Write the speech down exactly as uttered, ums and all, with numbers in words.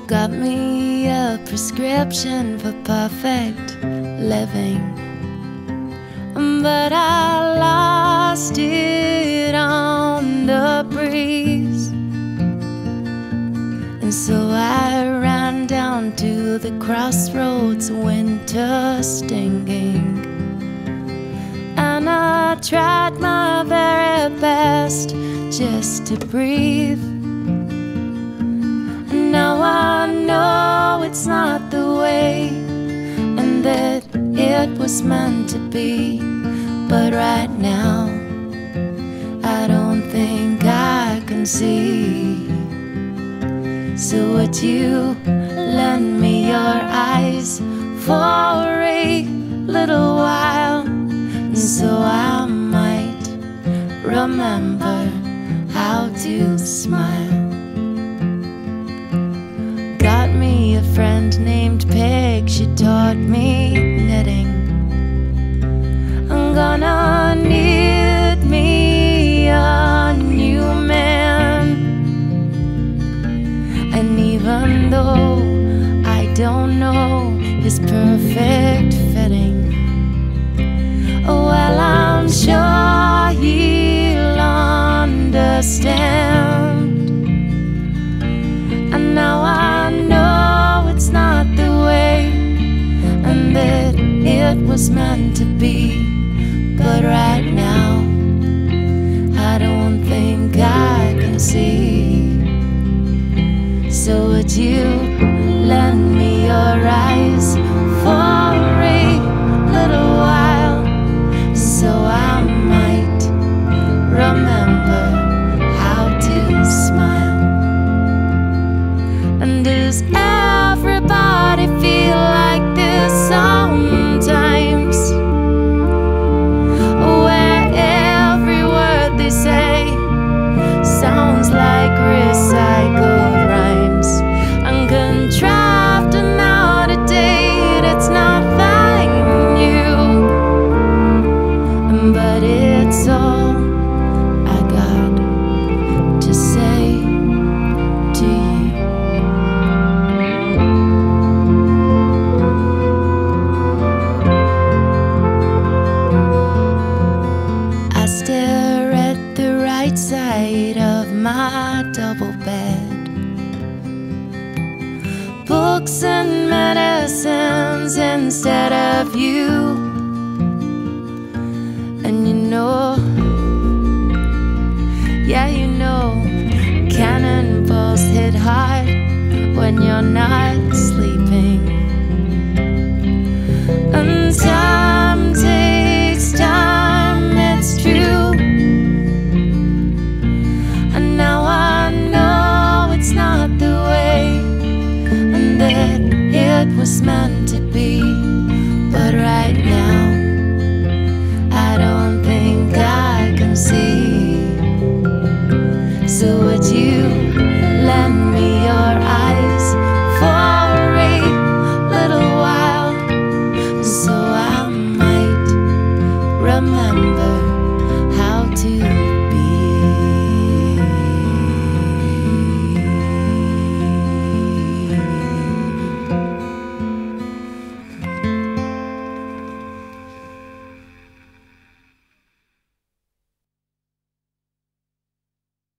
got me a prescription for perfect living, but I lost it on the breeze. And so I ran down to the crossroads, winter stinging, and I tried my very best just to breathe. And now I know it's not the way, and that it was meant to be. But right now, I don't think I can see. So would you lend me your eyes for a little while, so I might remember how to smile? Got me a friend named Peg, she taught me knitting. I'm gonna knit me a new man, and even though I don't know his perfect fitting, well, I'm sure he'll understand. And now I know it's not the way, and that it was meant to be. But right now, I don't think I can see. So would you lend me your eyes for a little while, so I might remember how to smile? And does everybody feel like this sometimes, where every word they say sounds like recycled rhymes, uncontrived and out of date? It's not fine, you, but it's all I got to say to you. I stare at the right side of my double bed, books and medicines instead of you. And you know, yeah, you know, cannonballs hit hard when you're not